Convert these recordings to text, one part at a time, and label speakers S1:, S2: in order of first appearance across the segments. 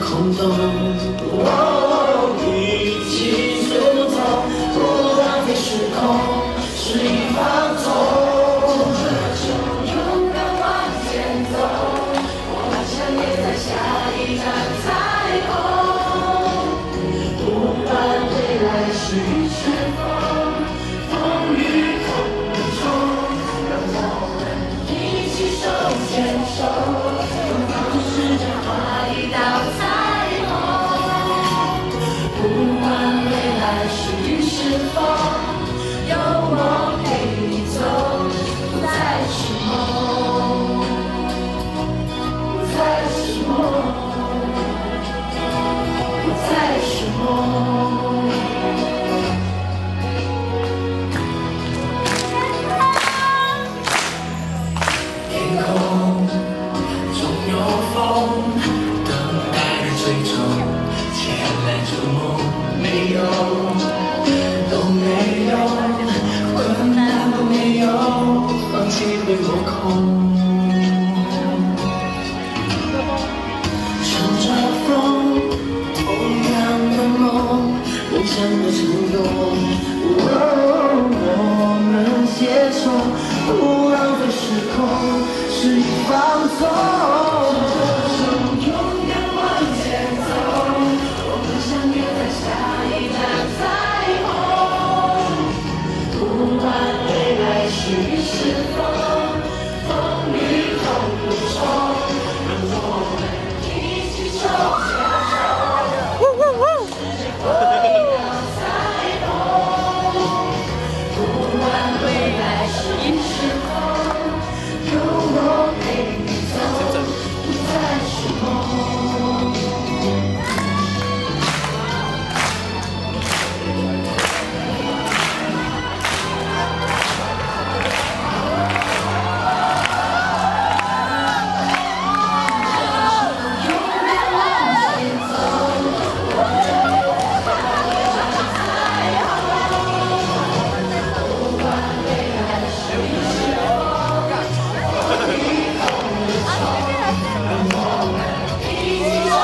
S1: 空洞。一起诉讼，不浪费时空，肆意放纵。就勇敢往前走，我们相约在下一站彩虹。不管未来是雨是风，风雨同中，让我们一起手牵手，用方式间画一道彩虹。不管未来是雨是风，有我陪你走，不再是梦，不再是梦，不再是梦。天空中有风，等待人追逐，牵来逐梦，没有，都没有，困难都没有，放弃会落空。乘着风，同样的梦，梦想的成功。我们携手，不浪费时空，肆意放纵。勇敢往前走，我们相约在下一站彩虹。不管未来是雨是风，风雨同路中，让我们一起手牵手，世界画一道彩虹。不管未来是雨是风，有我陪你走，不再是梦。勇敢往前走，我们彩虹。不管未来是雨是风，风雨同路中，让我们一起手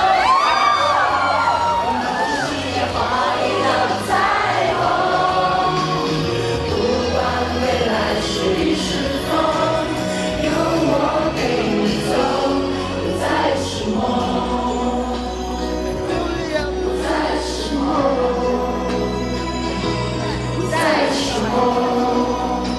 S1: 世界画一道彩虹。不管未来是雨是风，有我陪你走，不再是梦，不再是梦，不再是梦。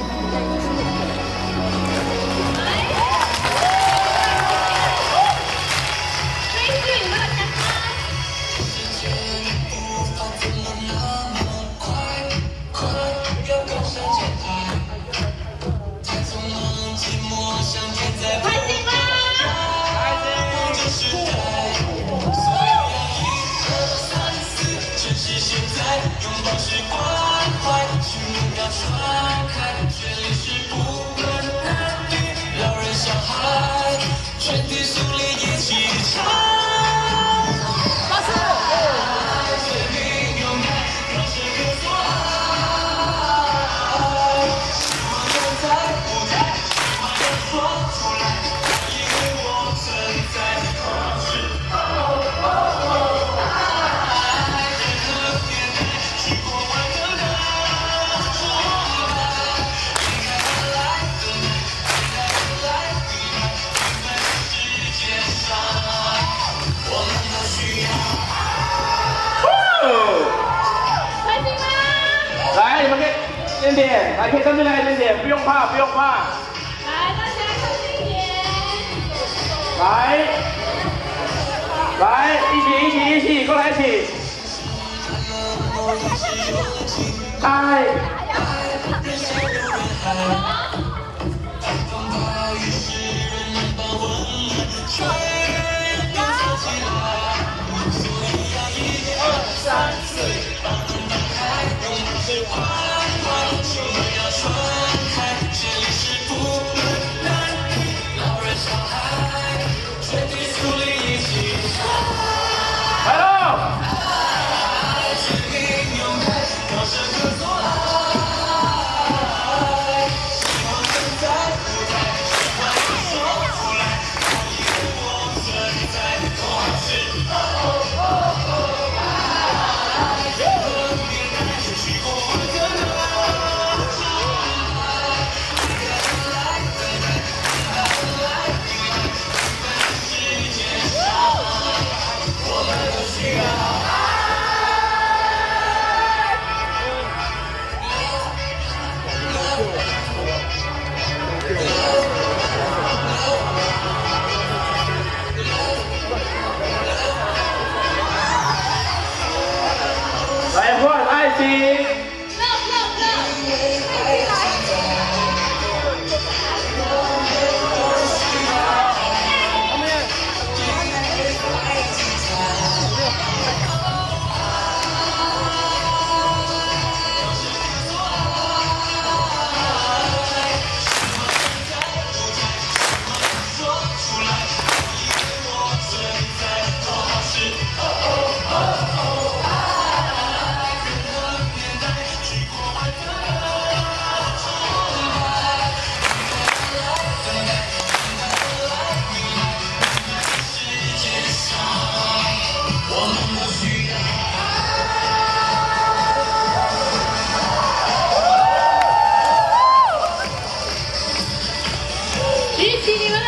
S2: 来，你们可以点点，来，可以上去来点点，不用怕，不用怕。
S3: 来，大家靠近一点。
S2: 来，来，一起，过来一起。嗨。来喽！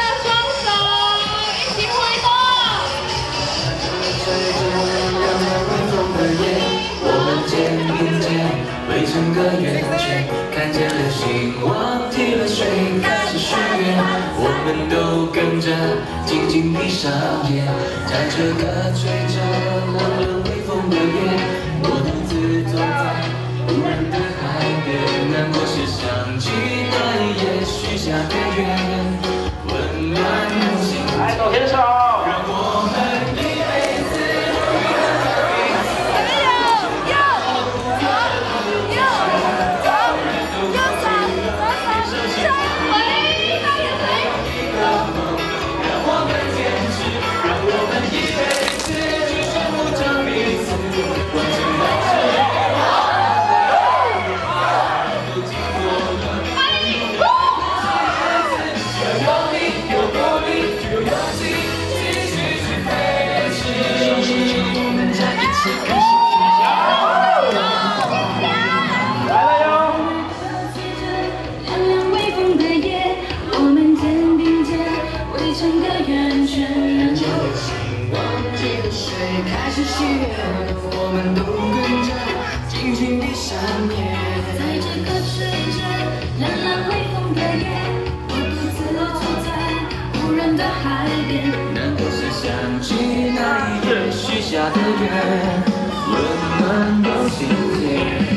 S3: 双手一起挥动。
S1: 吹着凉凉微风的夜，我们肩并肩围成个圆圈，看见流星忘记了睡，开始许愿，我们都跟着紧紧闭上眼，在这个吹着凉凉微风的夜，我独自走在无人的海边，难过时想起那一夜许下的愿，温暖我心。
S2: 来，手牵手。
S1: 让我们一辈子。开始许愿，我们都跟着紧紧闭上眼，
S3: 在这个吹着凉凉微风的夜，我独自走在无人的海边，
S1: 难过时想起那一夜许下的愿，温暖到心田。